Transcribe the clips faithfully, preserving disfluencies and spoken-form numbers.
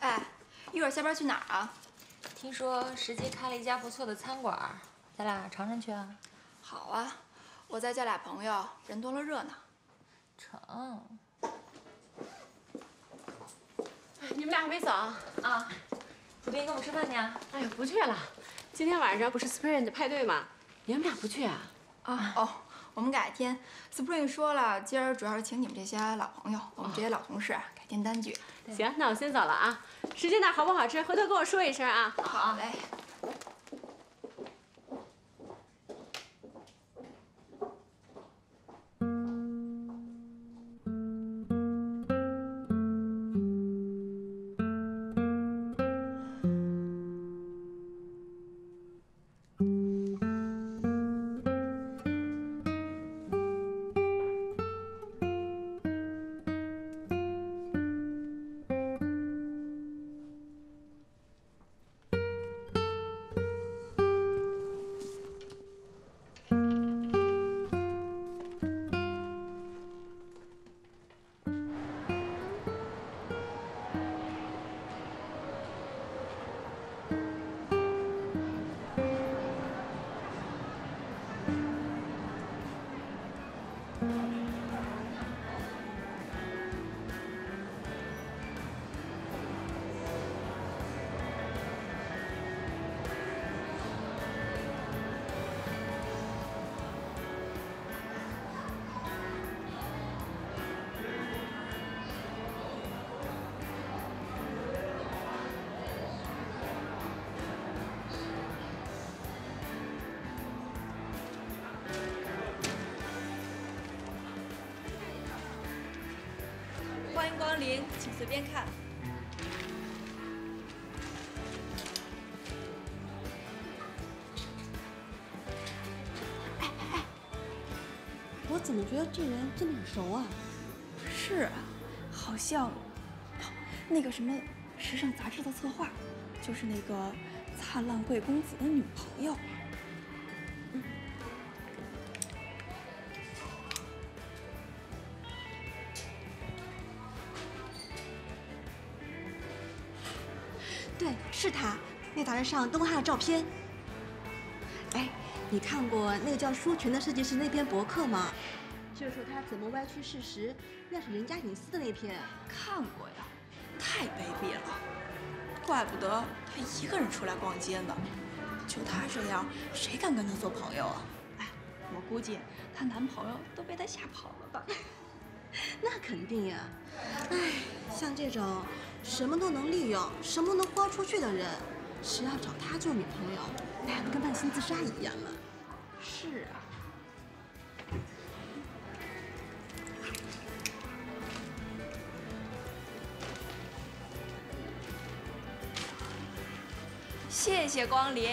哎，一会儿下班去哪儿啊？ 听说石阶开了一家不错的餐馆，咱俩尝尝去啊？ 好啊，我再叫俩朋友，人多了热闹。 成。 你们俩还没走啊？ 啊，楚斌跟我们吃饭去啊？ 哎呀，不去了。今天晚上不是 Spring 的派对吗？你们俩不去啊？ 啊哦，我们改天。Spring 说了，今儿主要是请你们这些老朋友，我们这些老同事改天单聚。 行，那我先走了啊。石阶那好不好吃？回头跟我说一声啊。 好嘞。 欢迎光临，请随便看。 哎哎哎，我怎么觉得这人真的很熟啊？ 是啊，好像，那个什么时尚杂志的策划，就是那个灿烂贵公子的女朋友。嗯。 对，是他。那杂志上登过他的照片。哎，你看过那个叫舒群的设计师那篇博客吗？就是说他怎么歪曲事实、乱是人家隐私的那篇。 看过呀，太卑鄙了，怪不得他一个人出来逛街呢。就他这样，谁敢跟他做朋友啊？哎，我估计她男朋友都被他吓跑了吧。 那肯定呀。哎，像这种什么都能利用、什么都能豁出去的人，谁要找他做女朋友，那不跟慢性自杀一样吗？ 是啊。谢谢光临。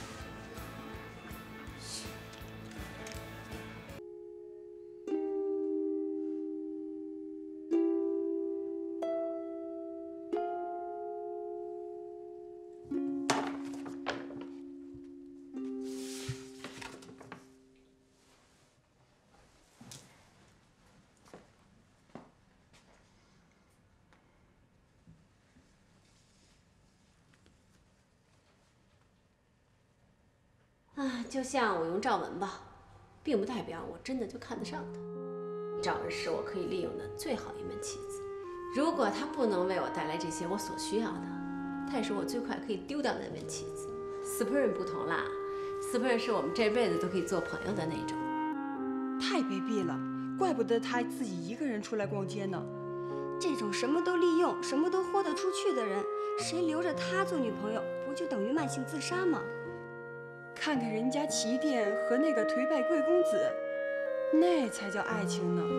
啊，就像我用赵文吧，并不代表我真的就看得上他。赵文是我可以利用的最好一门棋子，如果他不能为我带来这些我所需要的，他也是我最快可以丢掉的那门棋子。Spring 不同啦 ，Spring 是我们这辈子都可以做朋友的那种。 太卑鄙了，怪不得他自己一个人出来逛街呢。 这种什么都利用、什么都豁得出去的人，谁留着他做女朋友，不就等于慢性自杀吗？ 看看人家齐店和那个颓败贵公子，那才叫爱情呢。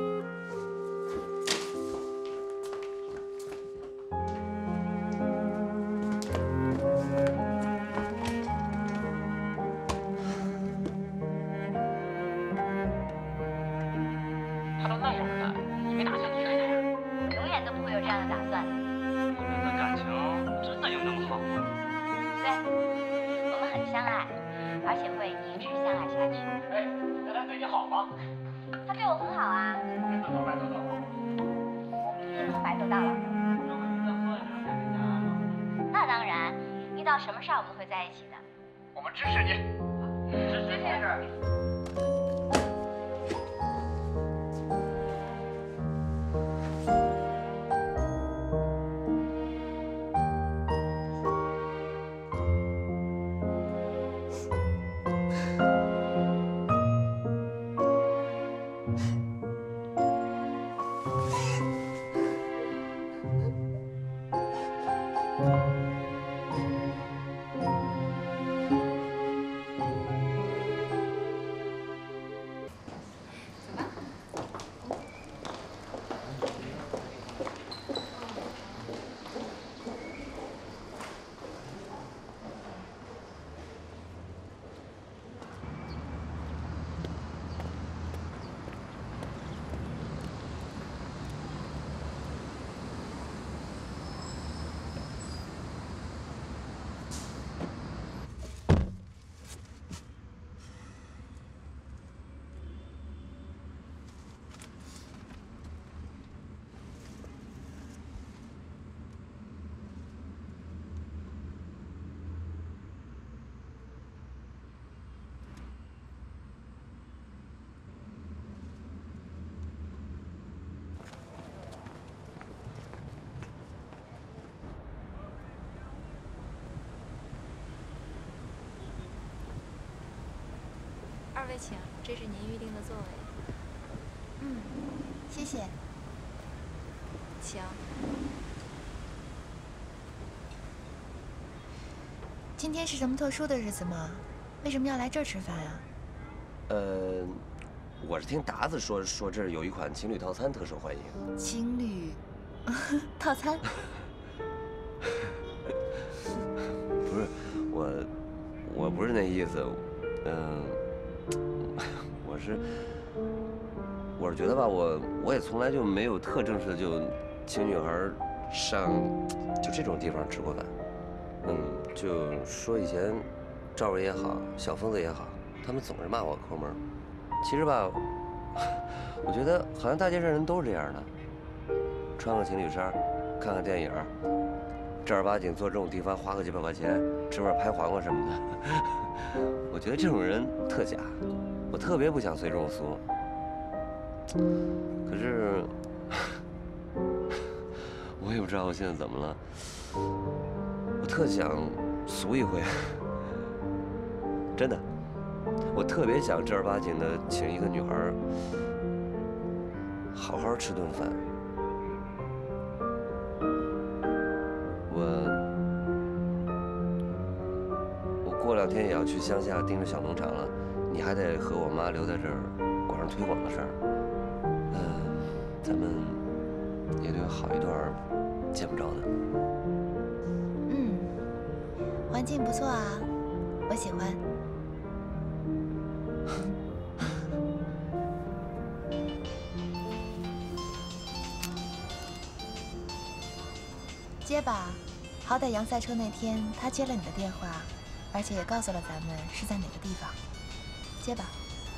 他都那样了，你没打算离开他呀？ 永远都不会有这样的打算。 你们的感情真的有那么好吗？ 对，我们很相爱。 而且会一直相爱下去。 哎，那他对你好吗？ 他对我很好啊。 真的和白头到老吗？ 嗯，白头到老。 要不你再喝一瓶再回家吧。 道什么时候我们会在一起的。 我们支持你，支持你。 二位请，这是您预定的座位。 嗯，谢谢。 请。 今天是什么特殊的日子吗？为什么要来这儿吃饭啊？ 呃，我是听达子说，说这儿有一款情侣套餐特受欢迎。 情侣套餐？ 不是，我我不是那意思，嗯、呃。我是，我是觉得吧，我我也从来就没有特正式的就请女孩上就这种地方吃过饭。嗯，就说以前赵瑞也好，小疯子也好，他们总是骂我抠门。其实吧，我觉得好像大街上人都是这样的，穿个情侣衫，看看电影，正儿八经坐这种地方花个几百块钱吃份拍黄瓜什么的。我觉得这种人特假。我特别不想随这种俗，可是我也不知道我现在怎么了，我特想俗一回，真的，我特别想正儿八经的请一个女孩好好吃顿饭。我我过两天也要去乡下盯着小农场了。你还得和我妈留在这儿管上推广的事儿，嗯、呃，咱们也得有好一段见不着的。 嗯，环境不错啊，我喜欢。接吧，好歹杨赛车那天他接了你的电话，而且也告诉了咱们是在哪个地方。接吧。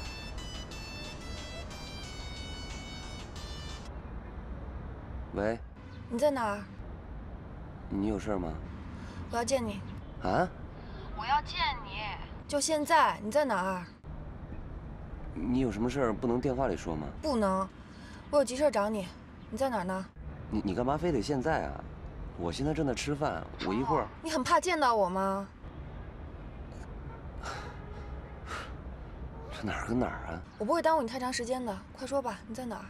喂， 你在哪儿？ 你有事吗？ 我要见你。 啊？ 我要见你，就现在。你在哪儿？ 你有什么事儿不能电话里说吗？ 不能，我有急事找你。你在哪儿呢？ 你你干嘛非得现在啊？我现在正在吃饭，我一会儿。 你很怕见到我吗？ 这哪儿跟哪儿啊？ 我不会耽误你太长时间的，快说吧，你在哪儿？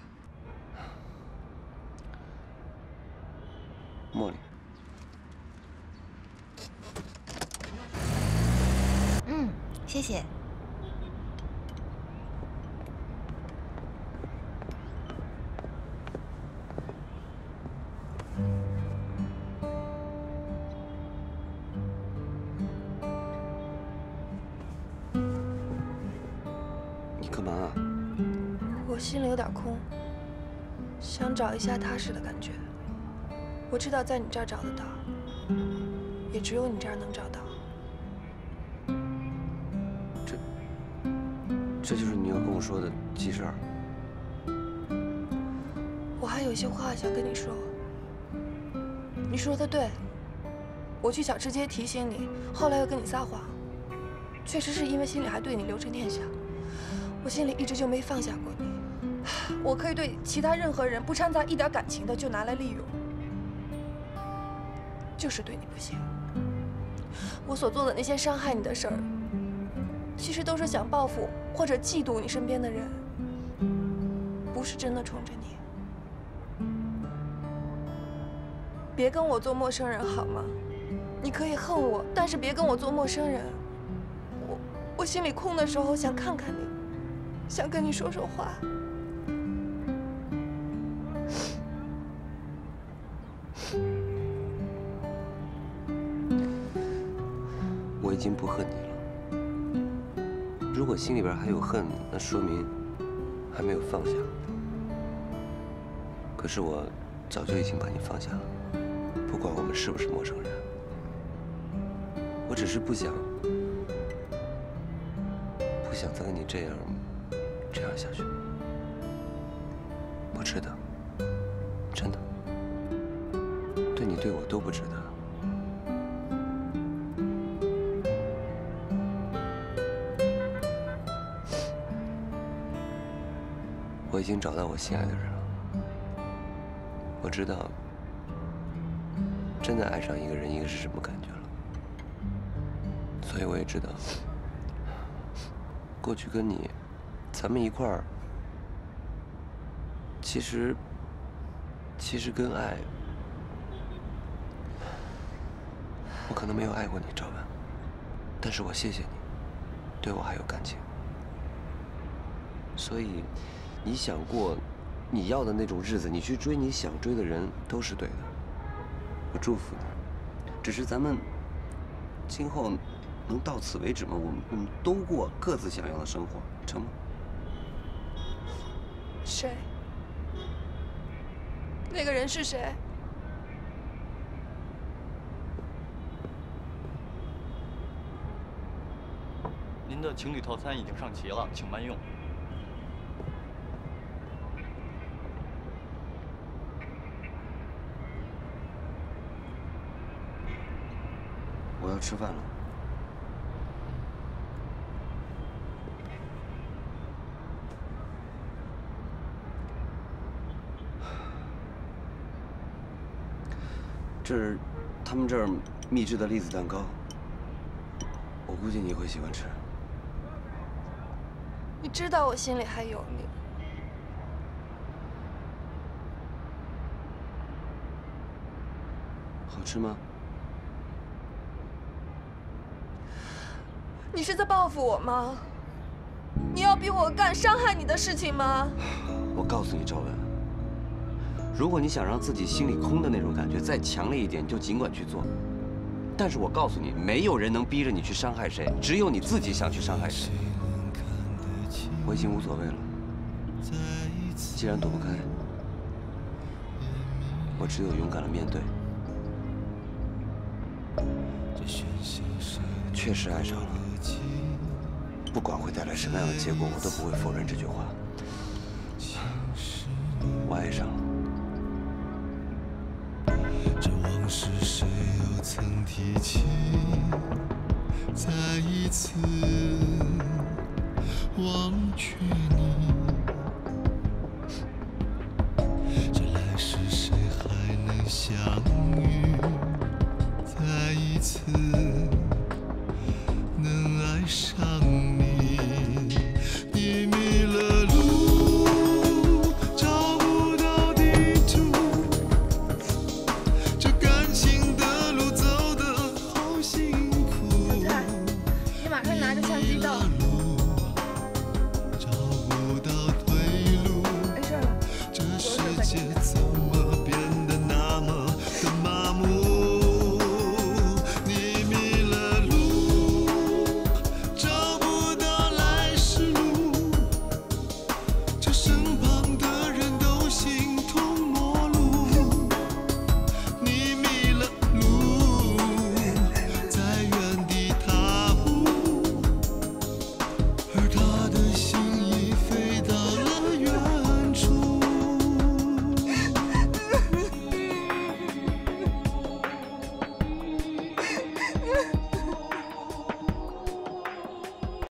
茉莉。 嗯，谢谢。 你干嘛啊？ 我心里有点空，想找一下踏实的感觉。我知道在你这儿找得到，也只有你这儿能找到。 这，这就是你要跟我说的急事儿。 我还有一些话想跟你说。你说的对， 我去想直接提醒你，后来又跟你撒谎，确实是因为心里还对你留着念想，我心里一直就没放下过你。我可以对其他任何人不掺杂一点感情的就拿来利用，就是对你不行。我所做的那些伤害你的事儿，其实都是想报复或者嫉妒你身边的人，不是真的冲着你。别跟我做陌生人好吗？你可以恨我，但是别跟我做陌生人。我我心里空的时候想看看你，想跟你说说话。 我已经不恨你了。如果心里边还有恨，那说明还没有放下。可是我早就已经把你放下了，不管我们是不是陌生人。我只是不想，不想再跟你这样，这样下去。不值得，真的。对你对我都不值得。我已经找到我心爱的人了。我知道，真的爱上一个人应该是什么感觉了。所以我也知道，过去跟你，咱们一块儿，其实，其实跟爱，我可能没有爱过你，赵文，但是我谢谢你，对我还有感情。所以。你想过你要的那种日子，你去追你想追的人都是对的。我祝福你，只是咱们今后能到此为止吗？我们我们都过各自想要的生活，成吗？ 谁？那个人是谁？ 您的情侣套餐已经上齐了，请慢用。 我要吃饭了。这是他们这儿秘制的栗子蛋糕，我估计你会喜欢吃。 你知道我心里还有你。 好吃吗？ 你是在报复我吗？你要逼我干伤害你的事情吗？ 我告诉你，赵文，如果你想让自己心里空的那种感觉再强烈一点，你就尽管去做。但是我告诉你，没有人能逼着你去伤害谁，只有你自己想去伤害谁。我已经无所谓了，既然躲不开，我只有勇敢的面对。确实爱上了。不管会带来什么样的结果，我都不会否认这句话。我爱上了。 这往事谁又曾提起？再一次忘却你，这来世谁还能相遇？再一次。